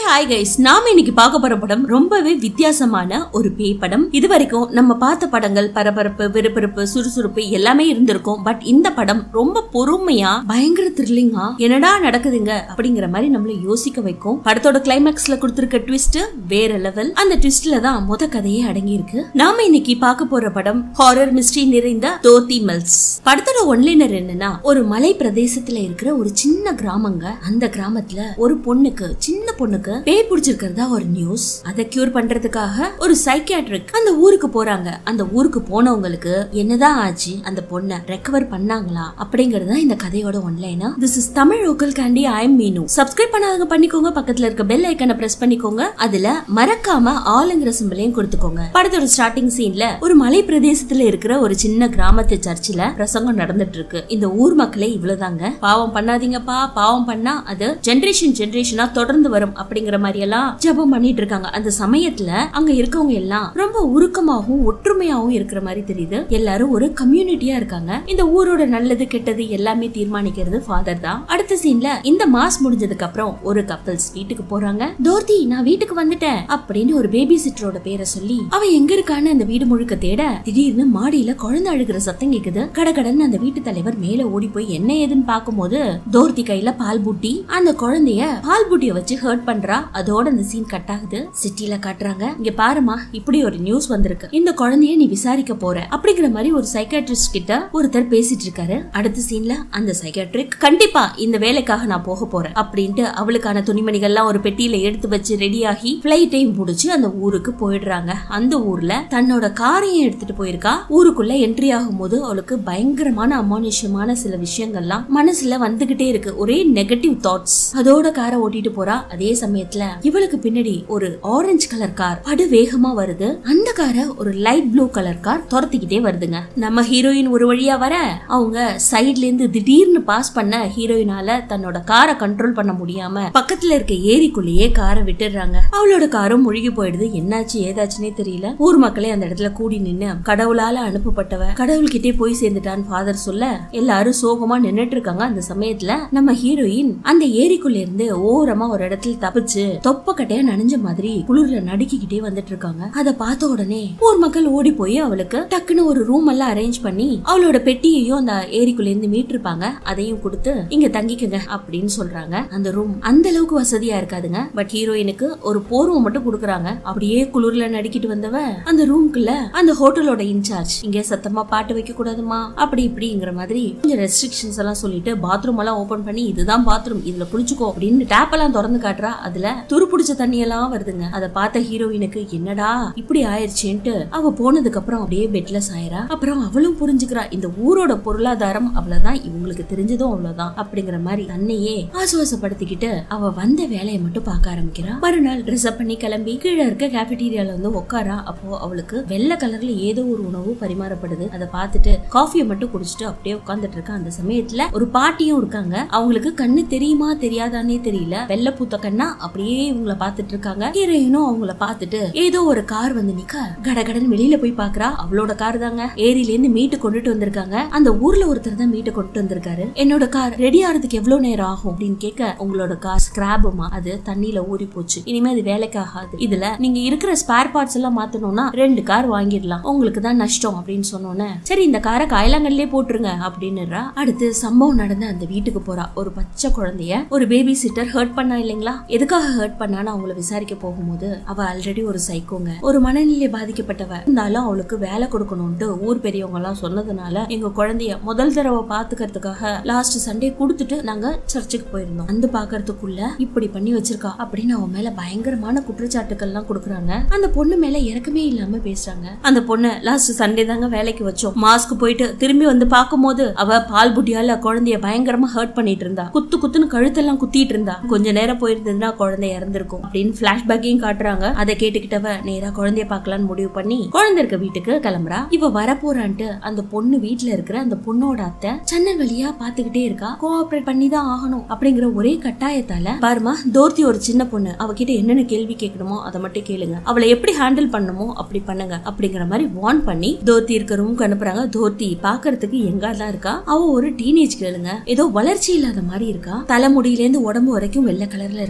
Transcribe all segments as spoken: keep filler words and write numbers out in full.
Hi guys, நாம இன்னைக்கு பார்க்க போற படம் ரொம்பவே வித்தியாசமான ஒரு பேய் படம். இது வரைக்கும் நம்ம பார்த்த படங்கள் பரபரப்பு, விறுவிறுப்பு, சுறுசுறுப்பு எல்லாமே இருந்திருக்கும். பட் இந்த படம் ரொம்ப பொறுமையா, பயங்கர த்ரில்லிங்கா என்னடா நடக்குதுங்க அப்படிங்கிற மாதிரி நம்மள யோசிக்க வைக்கும். படத்தோட கிளைமேக்ஸ்ல கொடுத்திருக்க ட்விஸ்ட் வேற லெவல். அந்த ட்விஸ்ட்ல தான் மொத கதையே அடங்கி இருக்கு. நாம இன்னைக்கு பார்க்க போற படம் ஹாரர் மிஸ்ட்ரி நிறைந்த தப்ஸ் தமிழ். படத்தோட ஒன்லைனர் என்னன்னா, ஒரு மலை பிரதேசத்துல இருக்கிற ஒரு சின்ன கிராமங்க. அந்த கிராமத்துல ஒரு பொண்ணுக்கு, சின்ன பொண்ணுக்கு பேய் பிடிச்சிருக்கிறதா ஒரு நியூஸ். அதை கியூர் பண்றதுக்காக ஒரு சைக்கியாட்ரிக் அந்த ஊருக்கு போறாங்க. அந்த ஊருக்கு போனவங்களுக்கு என்னதான் ஆச்சு, அந்த பொண்ணை ரெக்கவர் பண்ணாங்களா அப்படிங்கறத இந்த கதையோட ஒன்லைனா. This is Tamil local candy. I am Meenu. Subscribe பண்ணாதவங்க பண்ணிக்கோங்க. பக்கத்துல இருக்க பெல் ஐக்கனை பிரஸ் பண்ணிக்கோங்க. அதுல மறக்காம ஆளுங்கிற சிம்பலையும் கொடுத்துக்கோங்க. படத்தோட ஸ்டார்டிங் சீன்ல ஒரு மலை பிரதேசத்துல இருக்கிற ஒரு சின்ன கிராமத்து சர்ச்சில் பிரசங்கம் நடந்துட்டு இருக்கு. இந்த ஊர் மக்களே இவ்வளவுதாங்க. பாவம் பண்ணாதீங்கப்பா, பாவம் பண்ணா அது ஜெனரேஷன் ஜெனரேஷனா தொடர்ந்து வரும் அப்படிங்கிற மாதிரி எல்லாம் ஜெபம் பண்ணிட்டு இருக்காங்க. அந்த சமயத்துல அங்க இருக்கவங்க எல்லாம் ரொம்ப உருக்கமாகவும் ஒற்றுமையாகவும் இருக்கிற மாதிரி தெரியுது. எல்லாரும் ஒரு கம்யூனிட்டியா இருக்காங்க. இந்த ஊரோட நல்லது கெட்டது எல்லாமே தீர்மானிக்கிறது ஃபாதர் தான். அடுத்த சீன்ல இந்த மாஸ் முடிஞ்சதுக்கு அப்புறம் ஒரு கப்பல்ஸ் வீட்டுக்கு போறாங்க. தோர்த்தி, நான் வீட்டுக்கு வந்துட்டேன் அப்படின்னு ஒரு பேபி சிட்டரோட பேரை சொல்லி அவ எங்க இருக்கான்னு அந்த வீடு முழுக்க தேட, திடீர்னு மாடியில குழந்தை அழுகிற சத்தம் கேக்குது. கடகடன்னு அந்த வீட்டு தலைவர் மேல ஓடி போய் என்ன ஏதுன்னு பாக்கும்போது தோர்த்தி கையில பால் பூட்டி அந்த குழந்தைய பால் பூட்டிய வச்சு ஹர்ட் பண்றா. அதோட அந்த சீன் கட் ஆகுது. சிட்டில காட்டுறாங்க. இங்க பாருமா, இப்படி ஒரு நியூஸ் வந்திருக்கு, இந்த குழந்தைய நீ விசாரிக்க போற அப்படிங்கிற மாதிரி ஒரு சைக்கியாட்ரிஸ்ட் கிட்ட ஒருத்தர் பேசிட்டு இருக்காரு. அடுத்த சீன்ல அந்த சைக்கியாட்ரிக், கண்டிப்பா இந்த வேலைக்காக நான் போக போறேன் அப்படின்ட்டு அவளுக்கான துணிமணிகள்லாம் ஒரு பெட்டியில எடுத்து வச்சு ரெடியாகி பிளைட்டையும் முடிச்சு அந்த ஊருக்கு போயிடுறாங்க. அந்த ஊர்ல தன்னோட காரையும் எடுத்துட்டு போயிருக்கா. ஊருக்குள்ள என்ட்ரி ஆகும் போது அவளுக்கு பயங்கரமான அமானுஷ்யமான சில விஷயங்கள்லாம் மனசுல வந்துகிட்டே இருக்கு. ஒரே நெகட்டிவ் தாட்ஸ். அதோட காரை ஓட்டிட்டு போறா. அதே சமயத்துல இவளுக்கு பின்னாடி ஒரு ஆரஞ்சு கலர் கார் படு வேகமா வருது. அந்த காரை ஒரு லைட் ப்ளூ கலர் கார் துரத்திக்கிட்டே வருதுங்க. நம்ம ஹீரோயின் ஒரு வழியா வர, அவங்க சைட்ல இருந்து திடீர்னு பாஸ் பண்ண ஹீரோயினால தன்னோட காரை கண்ட்ரோல் பண்ண முடியாம பக்கத்துல இருக்க ஏரிக்குள்ளேயே காரை விட்டுடுறாங்க. அவளோட காரும் முழுகி போயிடுது. என்னாச்சு ஏதாச்சுன்னே தெரியல. ஊர் மக்களே அந்த இடத்துல கூடி நின்னு, கடவுளால அனுப்பப்பட்டவ கடவுள்கிட்டே போய் சேர்ந்துட்டான்னு ஃபாதர் சொல்ல எல்லாரும் சோகமா நின்னுட்டு இருக்காங்க. அந்த சமயத்துல நம்ம ஹீரோயின் அந்த ஏரிக்குள்ள இருந்து ஓரமா ஒரு இடத்துல தப்பிச்சு தொப்ப கட்டையா நனைஞ்ச மாதிரி குளிர்ல நடுக்கிக்கிட்டே வந்துட்டு இருக்காங்க. அத பார்த்த உடனே ஊர் மக்கள் ஓடி போய் அவளுக்கு டக்குன்னு ஒரு ரூம் எல்லாம் அரேஞ்ச் பண்ணி அவளோட பெட்டியையும் அந்த ஏரிக்குள்ள இருந்து மீட்டிருப்பாங்க, அதையும் கொடுத்து இங்க தங்கிக்கங்க அப்படின்னு சொல்றாங்க. அந்த ரூம் அந்த அளவுக்கு வசதியா இருக்காதுங்க. பட் ஹீரோயினுக்கு ஒரு போர்வை மட்டும் கொடுக்கறாங்க. அப்படியே குளிர்ல நடுக்கிட்டு வந்தவ அந்த ரூம்குள்ள அந்த ஹோட்டலோட இன்சார்ஜ், இங்க சத்தமா பாட்டு வைக்க கூடாதுமா அப்படி இப்படிங்கிற மாதிரி கொஞ்சம் ரெஸ்ட்ரிக்ஷன்ஸ் எல்லாம் சொல்லிட்டு பாத்ரூம் எல்லாம் ஓபன் பண்ணி, இதுதான் பாத்ரூம், இதுல குளிச்சுக்கோ அப்படின்னு டேப் எல்லாம் திறந்து காட்டுறா. அதுல துரு பிடிச்ச தண்ணி எல்லாம் வருதுங்க. அதை பார்த்த ஹீரோயினுக்கு என்னடா இப்படி ஆயிடுச்சுன்ட்டு அவ போனதுக்கு அப்புறம் அப்படியே பெட்ல சாயறா. அப்புறம் அவளும் புரிஞ்சுக்கிறா, இந்த ஊரோட பொருளாதாரம் அவ்வளவுதான், இவங்களுக்கு தெரிஞ்சதும் அவ்வளவுதான் அப்படிங்கிற மாதிரி தன்னையே ஆசுவாசப்படுத்திக்கிட்டு அவ வந்த வேலையை மட்டும் பார்க்க ஆரம்பிக்கிறா. மறுநாள் ட்ரெஸ் அப் பண்ணி கிளம்பி கீழே இருக்க கேஃபெட்டீரியால வந்து உட்காரா. அப்போ அவளுக்கு வெள்ளை கலர்ல ஏதோ ஒரு உணவு பரிமாறப்படுது. அதை பார்த்துட்டு காஃபியை மட்டும் குடிச்சிட்டு அப்படியே உட்கார்ந்துட்டு இருக்கா. அந்த சமயத்துல ஒரு பாட்டியும் இருக்காங்க. அவங்களுக்கு கண்ணு தெரியுமா தெரியாதானே தெரியல, வெள்ளை பூத்த கண்ணா அப்படியே இவங்கள பாத்துட்டு இருக்காங்க. ஹீரோயினும் அவங்கள பாத்துட்டு ஏதோ ஒரு கார் வந்து நிக்க கடகடன்னு வெளியில போய் பாக்குறா. அவளோட கார் தாங்க. ஏரியில இருந்து மீட்டு கொண்டுட்டு வந்திருக்காங்க. அந்த ஊர்ல ஒருத்தர் தான் மீட்டு கொண்டு வந்திருக்காரு. என்னோட கார் ரெடி ஆறதுக்கு எவ்வளவு நேரம் ஆகும் அப்படின்னு கேட்க, உங்களோட கார் ஸ்கிராபுமா, அது தண்ணியில ஊறி போச்சு, இனிமே அது வேலைக்கு ஆகாது, இதுல நீங்க இருக்கிற ஸ்பேர் பார்ட்ஸ் எல்லாம் மாத்தணும்னா ரெண்டு கார் வாங்கிடலாம், உங்களுக்கு தான் நஷ்டம் அப்படின்னு சொன்னோன்னே, சரி இந்த காரை காயலாங்கல்லே போட்டுருங்க அப்படின்னுறா. அடுத்து சம்பவம் நடந்த அந்த வீட்டுக்கு போறா. ஒரு பச்சை குழந்தைய ஒரு பேபி சிட்டர் ஹர்ட் பண்ணா இல்லைங்களா, எதுக்காக ஹர்ட் பண்ணான்னு அவங்கள விசாரிக்க போகும்போது அவ ஆல்ரெடி ஒரு சைக்கோங்க, ஒரு மனநிலை பாதிக்கப்பட்டவ, இருந்தாலும் அவளுக்கு வேலை கொடுக்கணும்ட்டு ஊர் பெரியவங்க எல்லாம் சொன்னதுனால எங்க குழந்தைய முதல் தடவை பாத்துக்கிறதுக்காக லாஸ்ட் சண்டே குடுத்துட்டு நாங்க சர்ச்சுக்கு போயிருந்தோம், வந்து பாக்குறதுக்குள்ள இப்படி பண்ணி வச்சிருக்கா அப்படின்னு அவன் மேல பயங்கரமான குற்றச்சாட்டுகள் எல்லாம் கொடுக்குறாங்க. அந்த பொண்ணு மேல இறக்கமே இல்லாம பேசுறாங்க. அந்த பொண்ணு லாஸ்ட் சண்டே தாங்க வேலைக்கு வச்சோம், மாஸ்க் போயிட்டு திரும்பி வந்து பாக்கும் போது அவ பால் புட்டியால குழந்தைய பயங்கரமா ஹர்ட் பண்ணிட்டு இருந்தா, குத்து குத்துன்னு கழுத்தெல்லாம் குத்திட்டு இருந்தா, கொஞ்ச நேரம் போயிருந்ததுன்னா குழந்தை இறந்திருக்கும் அப்படின்னு பிளாஷ்பேக்கையும் காட்டுறாங்க. அதை கேட்டுக்கிட்டவ நேரா குழந்தைய பாக்கலான்னு முடிவு பண்ணி குழந்தை இருக்க வீட்டுக்கு கிளம்புறா. இவ வரப்போறான்ட்டு அந்த பொண்ணு வீட்டுல இருக்கிற அந்த பொண்ணோட அத்தை ஜன்னல் வழியா பாத்துக்கிட்டே இருக்கா. கோஆபரேட் பண்ணி தான் ஆகணும் அப்படிங்கிற ஒரே கட்டாயத்தால, பாருமா தோர்த்தி ஒரு சின்ன பொண்ணு, அவகிட்ட என்னென்ன கேள்வி கேட்கணுமோ அதை மட்டும் கேளுங்க, அவளை எப்படி ஹேண்டில் பண்ணுமோ அப்படி பண்ணுங்க அப்படிங்கிற மாதிரி வார்ன் பண்ணி தோர்த்தி இருக்க ரூம்க்கு அனுப்புறாங்க. தோர்த்தி பாக்குறதுக்கு எங்காதான் இருக்கா, அவ ஒரு டீனேஜ் கேளுங்க, ஏதோ வளர்ச்சி இல்லாத மாதிரி இருக்கா. தலைமுடியில இருந்து உடம்பு வரைக்கும் வெள்ளை கலர்ல இருக்கு. மூஞ்ச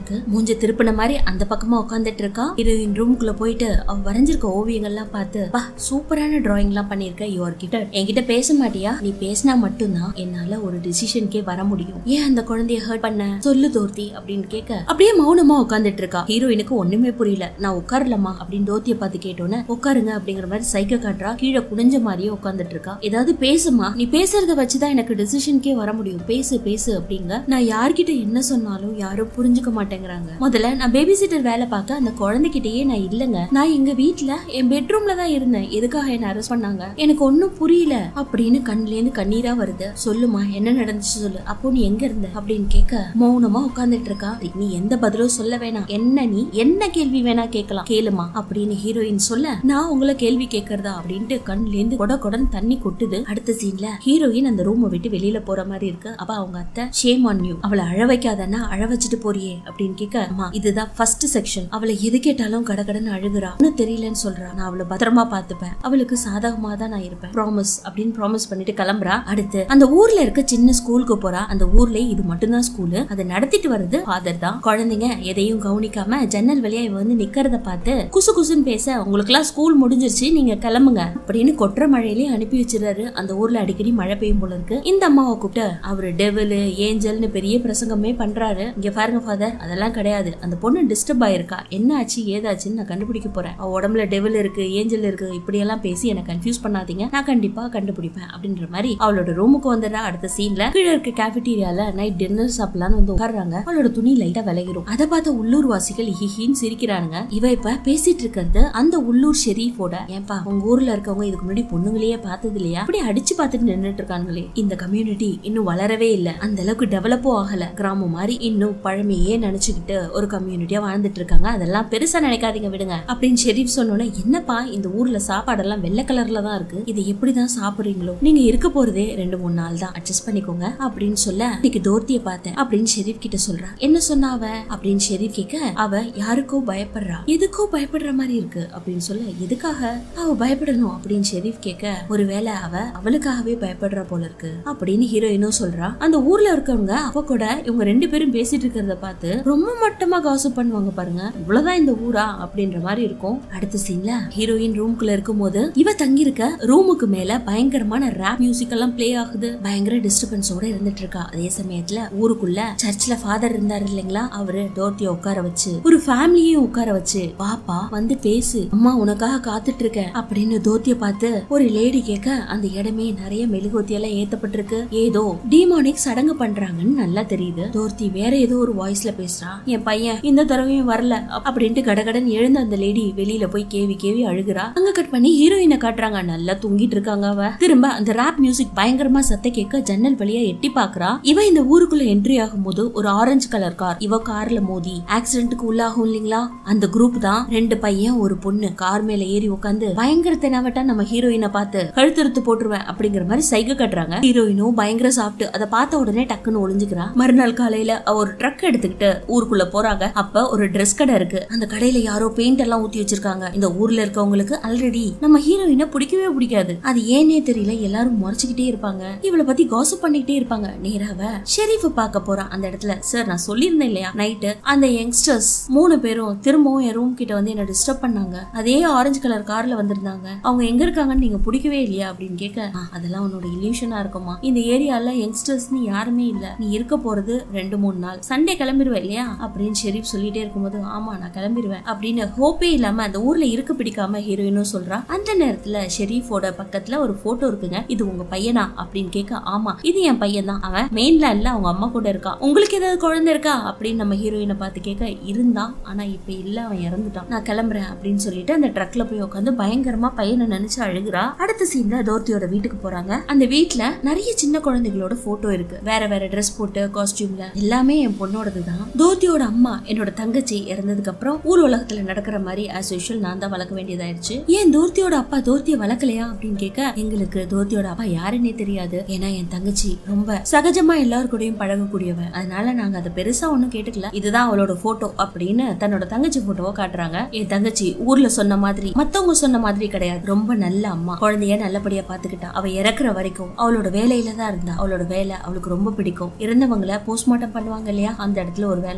மூஞ்ச திருப்பின மாதிரி அந்த பக்கமா உட்காந்துட்டு இருக்கா. ஹீரோயின் ரூம்குள்ள போயிட்டு அவ வரைஞ்சிருக்க ஓவியங்கள்லாம் பார்த்து பா சூப்பரான டிராயிங் எல்லாம் பண்ணிருக்க, யுவர் கிட்ட என்கிட்ட பேச மாட்டியா, நீ பேசினா மட்டும்தான் என்னால ஒரு டிசிஷனுக்கே வர முடியும், ஏன் அந்த குழந்தைய ஹர்ட் பண்ண சொல்லு தோர்த்தி அப்படின்னு கேட்க அப்படியே மௌனமா உட்காந்துட்டு இருக்கா. ஹீரோயினுக்கு ஒண்ணுமே புரியல. நான் உட்காரலமா அப்படின்னு தோர்த்திய பார்த்து கேட்டோன்னு உட்காருங்க அப்படிங்கிற மாதிரி சைக்க காட்டுறா. கீழே குனிஞ்ச மாதிரியே உட்காந்துட்டு இருக்கா. ஏதாவது பேசுமா, நீ பேசுறத வச்சுதான் எனக்கு டிசிஷனுக்கே வர முடியும், பேசு பேசு அப்படிங்க. நான் யார்கிட்ட என்ன சொன்னாலும் யாரும் புரிஞ்சுக்க மாட்டேங்கிறாங்க. முதல்ல நான் பேபி சிட்டர் வேலை பார்க்க அந்த குழந்தைகிட்டயே நான் இல்லங்க, நான் எங்க வீட்டுல என் பெட்ரூம்ல தான் இருந்தேன், எதுக்காக என்ன அரெஸ்ட் பண்ணாங்க எனக்கு ஒன்னும் புரியல அப்படின்னு கண்ணுல இருந்து கண்ணீரா வருது. சொல்லுமா என்ன நடந்துச்சு சொல்லு, அப்போ நீ எங்க இருந்த அப்படின்னு கேட்க மௌனமா உட்கார்ந்துட்டு இருக்கா. நீ எந்த பதிலும் சொல்ல வேணாம், என்ன நீ என்ன கேள்வி வேணா கேட்கலாம் கேளுமா அப்படின்னு ஹீரோயின் சொல்ல நான் உங்களை கேள்வி கேட்கறதா அப்படின்ட்டு கண்ணுல இருந்து கொட கொடன் தண்ணி கொட்டுது. அடுத்த சீன்ல ஹீரோயின் அந்த ரூமை விட்டு வெளியில போற மாதிரி இருக்கு. அப்ப அவங்க அத்தை ஷேம் ஆன் யூ, அவளை அழ வைக்காதன்னா அழ வச்சுட்டு போறியே அப்படின்னு கேட்க அம்மா இதுதான் ஃபர்ஸ்ட் செக்ஷன், அவளை எது கேட்டாலும் கடகடன்னு அழுகுறா, ஒன்னும் தெரியலன்னு சொல்றா, நான் அவளை பத்திரமா பாத்துப்பேன், அவளுக்கு சாதகமா தான் நான் இருப்பேன், ப்ராமிஸ் அப்படின்னு ப்ராமிஸ் பண்ணிட்டு கிளம்புறா. அடுத்து அந்த ஊர்ல இருக்க சின்ன ஸ்கூலுக்கு போறா. அந்த ஊர்ல இது மட்டும்தான் ஸ்கூலு, அதை நடத்திட்டு வர்றது ஃபாதர் தான். குழந்தைங்க எதையும் கவனிக்காம ஜன்னல் வழியா இவ வந்து நிக்கிறத பார்த்து குசு குசுன்னு பேச உங்களுக்கு எல்லாம் ஸ்கூல் முடிஞ்சிருச்சு நீங்க கிளம்புங்க அப்படின்னு கொற்ற மழையிலே அனுப்பி வச்சிருக்காரு. அந்த ஊர்ல அடிக்கடி மழை பெய்யும் போல இருக்கு. இந்த அம்மாவை கூப்பிட்டு அவரு டெவில் ஏஞ்சல்னு பெரிய பிரசங்கமே பண்றாரு. இங்க பாருங்க ஃபாதர், அதெல்லாம் கிடையாது, அந்த பொண்ணு டிஸ்டர்ப் ஆயிருக்கா, என்ன ஆச்சு ஏதாச்சுன்னு நான் கண்டுபிடிக்க போறேன், அவ உடம்புல டெவில் இருக்கு ஏஞ்சல் இருக்கு இப்படி எல்லாம் பேசி என்ன கன்ஃபியூஸ் பண்ணாதீங்க, நான் கண்டிப்பா கண்டுபிடிப்பேன் அப்படின்ற மாதிரி அவளோட ரூமுக்கு வந்துடுறா. அடுத்த சீன்ல கீழே இருக்க கேஃபிடீரியால நைட் டின்னர் சாப்பிடலான்னு வந்து உட்கார்றாங்க. அவளோட துணி லைட்டா விலகிரும். அதை பார்த்த உள்ளூர் வாசிகள் ஹிஹின்னு சிரிக்கிறானுங்க. இவ இப்ப பேசிட்டு இருக்கிறது அந்த உள்ளூர் ஷெரீஃபோட, ஏன்பா உங்க ஊர்ல இருக்கவங்க இதுக்கு முன்னாடி பொண்ணுங்களையே பார்த்தது இல்லையா, அப்படி அடிச்சு பார்த்துட்டு நின்னுட்டு இருக்காங்களே, இந்த கம்யூனிட்டி இன்னும் வளரவே இல்ல, அந்த அளவுக்கு டெவலப்பும் ஆகல, கிராமம் மாதிரி இன்னும் பழமையே நினைச்சுக்கிட்டு ஒரு கம்யூனிட்டியா வாழ்ந்துட்டு இருக்காங்க, அதெல்லாம் பெருசா நினைக்காதீங்க விடுங்க அப்படின்னு ஷெரீஃப் சொன்னோன்னே என்னப்பா இந்த ஊர்ல சாப்பாடெல்லாம் வெள்ளை கலர்ல தான் இருக்கு, இது எப்படிதான் சாப்பிடுறீங்களோ, நீங்க இருக்க போறதே ரெண்டு மூணு நாள் தான், அட்ஜஸ்ட் பண்ணிக்கோங்க அப்படின்னு சொல்ல இன்னைக்கு தோர்த்திய பார்த்தேன் அப்படின்னு ஷெரீஃப் கிட்ட சொல்றா. என்ன சொன்னா அவ அப்படின்னு ஷெரீஃப் கேட்க அவ யாருக்கோ பயப்படுறா, எதுக்கோ பயப்படுற மாதிரி இருக்கு அப்படின்னு சொல்ல எதுக்காக அவ பயப்படணும் அப்படின்னு ஷெரீஃப் கேட்க ஒருவேளை அவ அவளுக்காகவே பயப்படுற போல இருக்கு அப்படின்னு ஹீரோயினும் சொல்றா. அந்த ஊர்ல இருக்கவங்க அவ கூட இவங்க ரெண்டு பேரும் பேசிட்டு இருக்கிறத பார்த்து ரொம்ப மட்டமா காசு பண்ணுவாங்க பாருங்க, இவ்வளவுதான் இந்த ஊரா அப்படின்ற மாதிரி இருக்கும். அடுத்த சீன்ல ஹீரோயின் ரூம்குள்ள இருக்கும் போது இவ தங்கி இருக்க ரூமுக்கு மேல பயங்கரமான ராப் மியூசிக் எல்லாம் பிளே ஆகுது. பயங்கர டிஸ்டர்பன்ஸோட இருந்துட்டு இருக்கா. அதே சமயத்துல ஊருக்குள்ள சர்ச்ல ஃபாதர் இருந்தாரு இல்லைங்களா, அவரு டோர்த்திய உட்கார வச்சு ஒரு ஃபேமிலியும் உட்கார வச்சு பாப்பா வந்து பேசு, அம்மா உனக்காக காத்துட்டு இருக்க அப்படின்னு தோர்த்திய பார்த்து ஒரு லேடி கேட்க அந்த இடமே நிறைய மெழுகுவத்தி எல்லாம் ஏத்தப்பட்டிருக்கு. ஏதோ டீமானிக் சடங்கு பண்றாங்கன்னு நல்லா தெரியுது. தோர்த்தி வேற ஏதோ ஒரு வாய்ஸ்ல பேசுறா, என் பையன் இந்த தடவையும் வரல அப்படின்ட்டு கடகடன் எழுந்த அந்த லேடி வெளியில போய் கேவி கேவி அழுகுறா. அங்க கட் பண்ணி ஹீரோயினை காட்டுறாங்க, நல்லா தூங்கிட்டு இருக்காங்க. அவ திரும்ப அந்த ராப் மியூசிக் பயங்கரமா சத்த கேட்க ஜன்னல் வழியா எட்டி பாக்குறா. இவ இந்த ஊருக்குள்ள என்ட்ரி ஆகும் போது ஒரு ஆரஞ்சு கலர் கார் இவ கார்ல மோதி ஆக்சிடென்ட்க்கு உள்ளாகும் இல்லீங்களா, அந்த குரூப் தான் ரெண்டு பையன் ஒரு பொண்ணு கார் மேல ஏறி உட்காந்து பயங்கர தெனாவட்டா நம்ம ஹீரோயினை பார்த்து கழுத்தறுத்து போட்டுருவேன் அப்படிங்கிற மாதிரி சைகை கட்டுறாங்க. ஹீரோயினும் பயங்கர சாப்பிட்டு அதை பார்த்த உடனே டக்குன்னு ஒளிஞ்சுக்கிறா. மறுநாள் காலையில ஒரு ட்ரக் எடுத்துக்கிட்டு ஊருக்குள்ள போறாங்க. அப்ப ஒரு ட்ரெஸ் கடை இருக்கு. அந்த கடையில யாரோ பெயிண்ட் எல்லாம் ஊத்தி வச்சிருக்காங்க. இந்த ஊர்ல இருக்கவங்களுக்கு ஆல்ரெடி நம்ம ஹீரோயினை பிடிக்கவே பிடிக்காது. அது ஏனே தெரியல, எல்லாரும் முறைச்சுக்கிட்டே இருப்பாங்க, இவளை பத்தி காசிப் பண்ணிக்கிட்டே இருப்பாங்க. நேராவ ஷெரீஃப் பார்க்க போறான். அந்த இடத்துல சார் நான் சொல்லியிருந்தேன் இல்லையா, நைட்டு அந்த யங்ஸ்டர்ஸ் மூணு பேரும் திரும்பவும் என் ரூம் கிட்ட வந்து என்ன டிஸ்டர்ப் பண்ணாங்க, அதே ஆரஞ்சு கலர் கார்ல வந்திருந்தாங்க, அவங்க எங்க இருக்காங்கன்னு நீங்க பிடிக்கவே இல்லையா அப்படின்னு கேட்க அதெல்லாம் உன்னோட இல்யூஷனா இருக்குமா, இந்த ஏரியால யங்ஸ்டர்ஸ்னு யாருமே இல்ல, நீ இருக்க போறது ரெண்டு மூணு நாள், சண்டே கிளம்பிடுவேன் இல்லையா அப்படின்னு ஷெரீஃப் சொல்லிட்டே இருக்கும்போது ஆமா நான் கிளம்பிடுவேன் அப்படின்னு ஹோப்பே இல்லாம அந்த ஊர்ல இருக்க பிடிக்காம ஹீரோயினும் சொல்றா. அந்த நேரத்துல ஷெரீஃபோட பக்கத்துல ஒரு போட்டோ இருக்குங்க, இது உங்க பையனா அப்படின்னு கேட்க ஆமா இது என் பையன் தான், அவன் மெயின்லேண்ட்ல அவங்க அம்மா கூட இருக்கா, உங்களுக்கு ஏதாவது குழந்தை இருக்கா அப்படின்னு நம்ம ஹீரோயினை பார்த்து கேட்க இருந்தான், ஆனா இப்ப இல்ல அவன் இறந்துட்டான், நான் கிளம்புறேன் அப்படின்னு சொல்லிட்டு அந்த ட்ரக்ல போய் உட்காந்து பயங்கரமா பையனை நினைச்சு அழுகுறா. அடுத்த சீன்ல தோர்த்தியோட வீட்டுக்கு போறாங்க. அந்த வீட்டுல நிறைய சின்ன குழந்தைகளோட போட்டோ இருக்கு, வேற வேற ட்ரெஸ் போட்டு காஸ்டியூம்ல, எல்லாமே என் பொண்ணோடது தான். தோர்த்தியோட அம்மா என்னோட தங்கச்சி இறந்ததுக்கு அப்புறம் ஊர் உலகத்துல நடக்கிற மாதிரி ஆஸ் யூஷுவல் நான் தான் வளர்க்க வேண்டியதாயிருச்சு, ஏன் தோர்த்தியோட அப்பா தோர்த்திய வளர்க்கலையா அப்படின்னு கேட்க எங்களுக்கு தோர்த்தியோட அப்பா யாருன்னே தெரியாது, ஏன்னா என் தங்கச்சி ரொம்ப சகஜமா எல்லாரும் கூடயும் பழகக்கூடியவ, அதனால நாங்க அதை பெருசா ஒண்ணும் கேட்டுக்கல, இதுதான் அவளோட போட்டோ அப்படின்னு தன்னோட தங்கச்சி போட்டோவை காட்டுறாங்க. என் தங்கச்சி ஊர்ல சொன்ன மாதிரி மத்தவங்க சொன்ன மாதிரி கிடையாது, ரொம்ப நல்ல அம்மா, குழந்தைய நல்லபடியா பாத்துக்கிட்டா, அவ இறக்குற வரைக்கும் அவளோட வேலையில தான் இருந்தா, அவளோட வேலை அவளுக்கு ரொம்ப பிடிக்கும், இறந்தவங்களை போஸ்ட்மார்ட்டம் பண்ணுவாங்க இல்லையா அந்த இடத்துல ஒரு வேலை அவளுக்கு,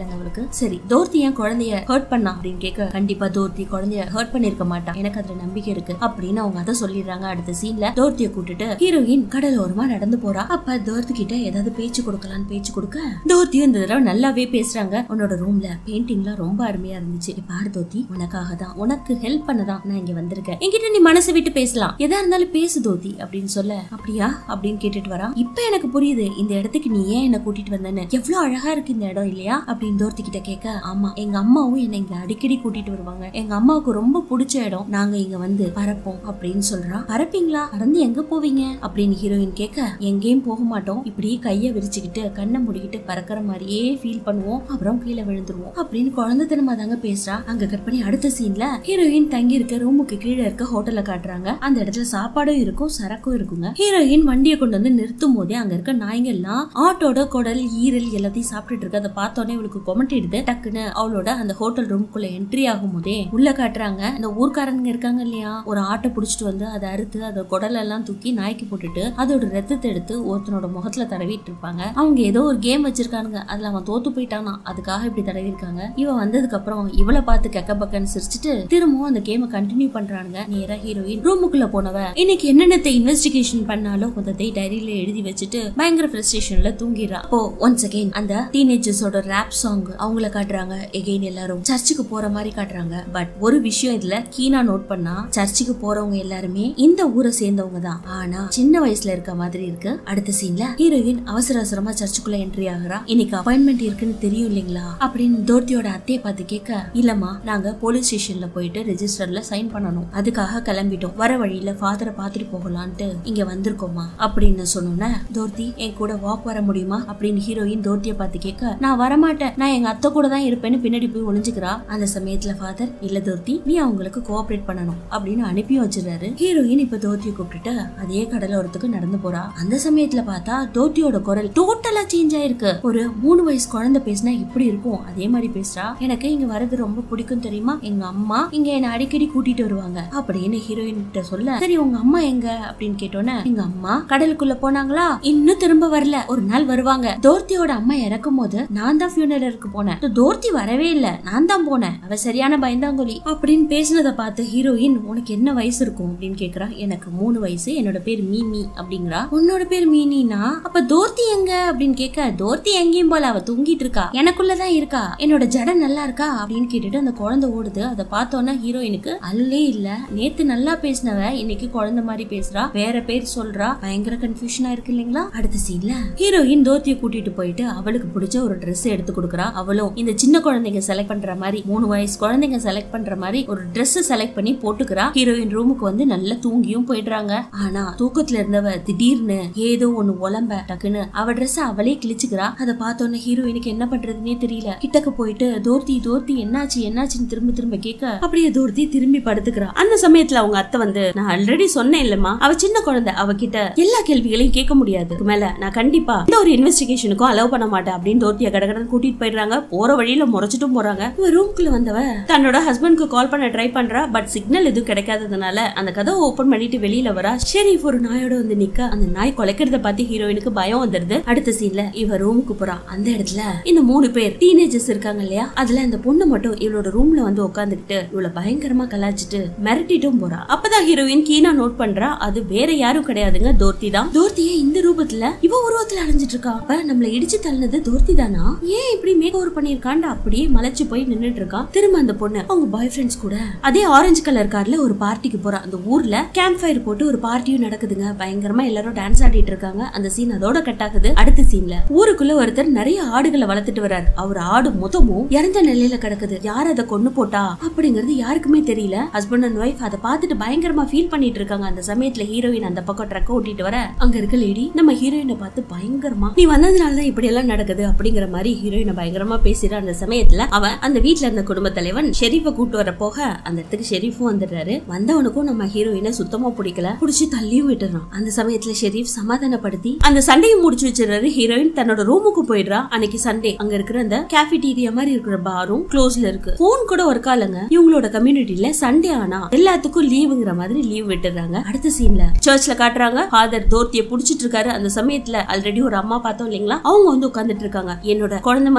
இருக்கு. சரி தோர்த்தி ஏன் குழந்தைய ஹர்ட் பண்ணா அப்படின்னு கேட்க, கண்டிப்பா தோர்த்தி குழந்தைய ஹர்ட் பண்ணிருக்க மாட்டான், எனக்கு அதுல நம்பிக்கை இருக்கு அப்படின்னு அவங்க அதை சொல்லிடுறாங்க. அடுத்த சீன்ல தோர்த்திய கூட்டிட்டு ஹீரோயின் கடலோரமா நடந்து போறா. அப்ப தோர்த்தி கிட்ட ஏதாவது பேச்சு கொடுக்கலான்னு பேச்சு கொடுக்க, தோர்த்தியும் இந்த தடவை நல்லாவே பேசுறாங்க. உன்னோட ரூம்ல பெயிண்டிங்லாம் ரொம்ப அருமையா இருந்துச்சு, பாரு தோர்த்தி உனக்காக தான், உனக்கு ஹெல்ப் பண்ணதான் நான் இங்க வந்திருக்கேன், என்கிட்ட நீ மனசை விட்டு பேசலாம், எதா இருந்தாலும் பேசு தோர்த்தி அப்படின்னு சொல்ல, அப்படியா அப்படின்னு கேட்டுட்டு வரா. இப்ப எனக்கு புரியுது இந்த இடத்துக்கு நீ ஏன் என்ன கூட்டிட்டு வந்தேன்னு, எவ்வளவு அழகா இருக்கு இந்த இடம் இல்லையா அப்படின்னு தோர்த்தி கிட்ட கேட்க, ஆமா எங்க அம்மாவும் என்ன இங்க அடிக்கடி கூட்டிட்டு வருவாங்க, எங்க அம்மாவுக்கு ரொம்ப பிடிச்ச இடம், நாங்க இங்க வந்து பறப்போம் அப்படின்னு சொல்றா. பறப்பீங்களா, பறந்து எங்க போவீங்க அப்படின்னு ஹீரோயின் கேட்க, எங்கேயும் போக மாட்டோம், இப்படியே கைய விரிச்சுக்கிட்டு கண்ணை முடிக்கிட்டு பறக்கிற மாதிரியே ஃபீல் பண்ணுவோம், அப்புறம் கீழே விழுந்துருவோம் அப்படின்னு குழந்தைத்தனமா தாங்க பேசுறா. அங்க கட் பண்ணி அடுத்த சீன்ல ஹீரோயின் தங்கி இருக்க ரூமுக்கு கீழே இருக்க ஹோட்டல்ல காட்டுறாங்க. அந்த இடத்துல சாப்பாடும் இருக்கும் சரக்கும் இருக்குங்க. ஹீரோயின் வண்டியை கொண்டு வந்து நிறுத்தும் போதே அங்க இருக்க நாய்ங்க எல்லாம் ஆட்டோட குடல் ஈரல் எல்லாத்தையும் சாப்பிட்டுட்டு இருக்கு. அதை பார்த்தோன்னே இவளுக்கு கொமட்டிடுது. டக்குன்னு அவளோட அந்த ஹோட்டல் ரூம்குள்ள என்ட்ரி ஆகும் போதே உள்ள காட்டுறாங்க, இந்த ஊர்க்காரங்க இருக்காங்க இல்லையா, ஒரு ஆட்டை புடிச்சிட்டு வந்து அதை அறுத்து அதை குடல் எல்லாம் தூக்கி நாய்க்கு போட்டுட்டு அதோட ரத்தத்தை எடுத்து ஒருத்தனோட முகத்துல தடவிட்டு இருப்பாங்க. அவங்க ஏதோ ஒரு கேம் வச்சிருக்கானுங்க, அதுல அவன் தோத்து போயிட்டானா, அதுக்காக இப்படி தடவி இருக்காங்க. இவன் வந்ததுக்கு அப்புறம் இவளை பார்த்து கெக்க பக்கன்னு சிரிச்சுட்டு திரும்பவும் அந்த கேமை கண்டினியூ பண்றானுங்க. நேரா ஹீரோயின் ரூமுக்குள்ள போனவ இன்னைக்கு என்னென்னத்தை இன்வெஸ்டிகேஷன் பண்ணாலும் முதத்தை டைரியில எழுதி வச்சுட்டு பயங்கர ஃப்ரஸ்ட்ரேஷன்ல தூங்கிடுறா. அப்போ ஒன்ஸ் அகைன் அந்த டீனேஜர்ஸோட ராப் சாங் அவங்கள காட்டுறாங்க. எகைன் எல்லாரும் சர்ச்சுக்கு போற மாதிரி காட்டுறாங்க. பட் ஒரு விஷயம் இதுல கீனா நோட் பண்ணா, சர்ச்சுக்கு போறவங்க எல்லாருமே இந்த ஊரை சேர்ந்தவங்க தான், ஆனா சின்ன வயசுல இருக்க மாதிரி இருக்கு. அடுத்த சீன்ல ஹீரோயின் அவசர அவசரமா சர்ச்சுக்குள்ள என்ட்ரி ஆகுறா. இன்னைக்கு அப்பாயின்மெண்ட் இருக்குன்னு தெரியும் இல்லீங்களா அப்படின்னு தோர்த்தியோட அத்தையை பார்த்து கேட்க, இல்லம்மா நாங்க போலீஸ் ஸ்டேஷன்ல போயிட்டு ரெஜிஸ்டர்ல சைன் பண்ணணும், அதுக்காக கிளம்பிட்டோம், வர வழியில ஃபாதரை பாத்துட்டு போகலான்ட்டு இங்க வந்திருக்கோமா அப்படின்னு சொன்னோன்னே, தோர்த்தி என் கூட வாக் வர முடியுமா அப்படின்னு ஹீரோயின் தோர்த்தியை பார்த்து கேட்க, நான் வரமாட்டேன், நான் எங்க அத்தை கூட தான் இருப்பேன்னு பின்னாடி போய் ஒளிஞ்சுக்கிறா. அந்த சமயத்துல ஃபாதர், இல்ல தோர்த்தி நீ அவங்களுக்கு கோஆபரேட் பண்ணணும் அப்படின்னு அனுப்பி வச்சிருக்காரு. ஹீரோயின் இப்ப தோர்த்தியை கூப்பிட்டுட்டு அதே கடலோரத்துக்கு நடந்து போறா. அந்த சமயத்துல பார்த்தா தோர்த்தியோட குரல் டோட்டலா சேஞ்ச் ஆயிருக்கு. ஒரு மூணு வயசு குழந்தை பேசினா இப்படி இருக்கும் அதே மாதிரி பேசுறா. எனக்கு இங்க வரது ரொம்ப பிடிக்கும் தெரியுமா, எங்க அம்மா இங்க என்ன அடிக்கடி கூட்டிட்டு வருவாங்க அப்படின்னு ஹீரோயின் கிட்ட சொல்ல, சரி உங்க அம்மா எங்க அப்படின்னு கேட்டோன்னே, எங்க அம்மா கடலுக்குள்ள போனாங்களா, இன்னும் திரும்ப வரல, ஒரு நாள் வருவாங்க. தோர்த்தியோட அம்மா இறக்கும் போது நான் தான் ஃபியூனரலுக்கு போனேன், தோர்த்தி வரவே இல்ல, நான் தான் போனேன், அவ சரியான பயந்தாங்கொலி அப்படின்னு பேசினதை பார்த்து ஹீரோயின் உனக்கு என்ன வயசு இருக்கும் அப்படின்னு கேக்குறா. எனக்கு மூணு வயசு, என்னோட பேர் மீமி அப்படிங்கிறா. உன்னோட பேர் மீனினா அப்ப தோர்த்தி எங்க அப்படின்னு கேட்க, தோர்த்தி எங்கேயும் போல, அவ தூங்கிட்டு இருக்கா, எனக்குள்ளதான் இருக்கா, என்னோட ஜடை நல்லா இருக்கா அப்படின்னு கேட்டுட்டு அந்த குழந்தை ஓடுது. அதை பார்த்தோன்னா ஹீரோயினுக்கு அல்லே இல்ல, நேத்து நல்லா பேசினவ இன்னைக்கு குழந்தை மாதிரி பேசுறா, வேற பேர் சொல்றா, பயங்கர கன்ஃபியூஷனா இருக்கு இல்லைங்களா. அடுத்த சீன்ல ஹீரோயின் தோர்த்தியை கூட்டிட்டு போயிட்டு அவளுக்கு பிடிச்ச ஒரு ட்ரெஸ் எடுத்து கொடுக்குறா. அவளும் இந்த சின்ன குழந்தைங்க செலக்ட் பண்ற மாதிரி, மூணு வயசு குழந்தைங்க செலக்ட் பண்ற மாதிரி ஒரு ட்ரெஸ் செலக்ட் பண்ணி போட்டுக்கிறா. ஹீரோயின் ரூமுக்கு வந்து நல்லா தூங்கியும் போயிடுறாங்க. ஆனா தூக்கத்துல இருந்தவ திடீர்னு ஏதோ ஒண்ணு உலம்ப டக்குன்னு அவ ட்ரெஸ் அவளே கிழிச்சுக்கிறா. அதை பார்த்தோன்னே ஹீரோயினுக்கு என்ன பண்றதுன்னே தெரியல. கிட்டக்கு போயிட்டு தோர்த்தி தோர்த்தி என்னாச்சு என்னாச்சுன்னு திரும்ப திரும்ப கேட்க, அப்படியே தோர்த்தி திரும்பி படுத்துக்கிறா. அந்த சமயத்துல அவங்க அத்தை வந்து, நான் ஆல்ரெடி சொன்னேன் இல்லம்மா, அவ சின்ன குழந்தை, அவகிட்ட எல்லா கேள்விகளையும் கேட்க முடியாது, மேல நான் கண்டிப்பா இந்த ஒரு இன்வெஸ்டிகேஷனுக்கும் அலோவ் பண்ண மாட்டேன் அப்படின்னு தோர்த்திய கடகடன் கூட்டிட்டு போயிடுறாங்க. போற வழியில முறைச்சிட்டும் போறாங்க. இவ ரூம்குள்ள வந்தவ தன்னோட ஹஸ்பண்ட்க்கு கால் பண்ண ட்ரை பண்றா. பட் சிக்னல் எதுவும் கிடைக்காததுனால அந்த கதவை ஓபன் பண்ணிட்டு வெளியில வரா. ஷெரீஃப் ஒரு நாயோட வந்து நிக்க, அந்த நாய் குலைக்கிறத பார்த்து ஹீரோயினுக்கு பயம் வந்துருது. அடுத்த சீன்ல இவ ரூமுக்கு போறா. அந்த இடத்துல இந்த மூணு பேர் டீனேஜர்ஸ் இருக்காங்க இல்லையா, அதுல இந்த பொண்ணு மட்டும் இவளோட ரூம்ல வந்து உட்காந்துக்கிட்டு இவள பயங்கரமா கலாச்சிட்டு மிரட்டிட்டும் போறா. அப்பதான் ஹீரோயின் கீனா நோட் பண்றா, அது வேற யாரும் கிடையாதுங்க, தோர்த்தி தான். தோர்த்தியே இந்த ரூபத்துல இவ உருவத்துல அடைஞ்சிட்டு இருக்கா. அப்ப நம்மள இடிச்சு தள்ளினது தோர்த்தி தானா, ஏன் இப்படி மேக் ஓவர் பண்ணிருக்கான்னு அப்படியே மலைச்சு போய் நின்னுட்டு இருக்கா. திரும்ப அந்த பொண்ணு அவங்க பாய் ஃப்ரெண்ட்ஸ் கூட அதே ஆரஞ்சு கலர் கார்ல ஒரு பார்ட்டிக்கு போறா. அந்த ஊர்ல கேம்ப் ஃபயர் போட்டு ஒரு பார்ட்டியும் நடக்குதுங்க. பயங்கரமா எல்லாரும் டான்ஸ் ஆடிட்டு இருக்காங்க. அந்த சீன் அதோட கட் ஆகுது. அடுத்த சீன்ல ஊருக்குள்ள ஒருத்தர் நிறைய ஆடுகளை வளர்த்துட்டு வர்றாரு. அவர் ஆடு மொத்தமும் இறந்த நிலையில கிடக்குது. யார் அதை கொண்டு போட்டா அப்படிங்கறது யாருக்குமே தெரியல. ஹஸ்பண்ட் அண்ட் ஒய்ஃப் அதை பார்த்துட்டு பயங்கரமா ஃபீல் பண்ணிட்டு இருக்காங்க. அந்த சமயத்துல ஹீரோயின் அந்த பக்கம் ட்ரக் ஓட்டிட்டு வர, அங்க இருக்க லேடி நம்ம ஹீரோயினை பார்த்து பயங்கரமா, நீ வந்ததுனாலதான் இப்படி எல்லாம் நடக்குது அப்படிங்கிற மாதிரி ஹீரோயினை பயங்கரமா பேசுற. அந்த சமயத்துல அவன் அந்த வீட்டுல இருந்த குடும்ப தலைவன் ஷெரீஃபை கூட்டு வர போக அந்த இடத்துக்கு ஷெரீஃபும் வந்துடுறாரு. வந்தவனுக்கும் நம்ம ஹீரோயினை சுத்தமா பிடிக்கல, புடிச்சு தள்ளியும் விட்டுறான். அந்த சமயத்துல ஷெரீஃப் சமாதானப்படுத்தி அந்த சண்டையை முடிச்சு வச்சிடறாரு. ஹீரோயின் தன்னோட ரூமுக்கு போயிடுறா. அன்னைக்கு சண்டே அங்க இருக்கிற அந்த கேஃபிடீரியா மாதிரி இருக்கிற பாரும் க்ளோஸ்ல இருக்கு. போன் கூட ஒர்க் ஆகலங்க. இவங்களோட கம்யூனிட்டில சண்டே ஆனா எல்லாத்துக்கும் லீவுங்கிற மாதிரி லீவ் விட்டுறாங்க. அடுத்த சீன்ல சர்ச்ல காட்டுறாங்க. ஃபாதர் தோர்த்தியை புடிச்சிட்டு இருக்காரு. அந்த சமயத்துல ஆல்ரெடி ஒரு அம்மா பார்த்தோம் இல்லைங்களா, அவங்க வந்து உட்கார்ந்துட்டு இருக்காங்க. என்னோட குழந்தை மாதிரி பேசும்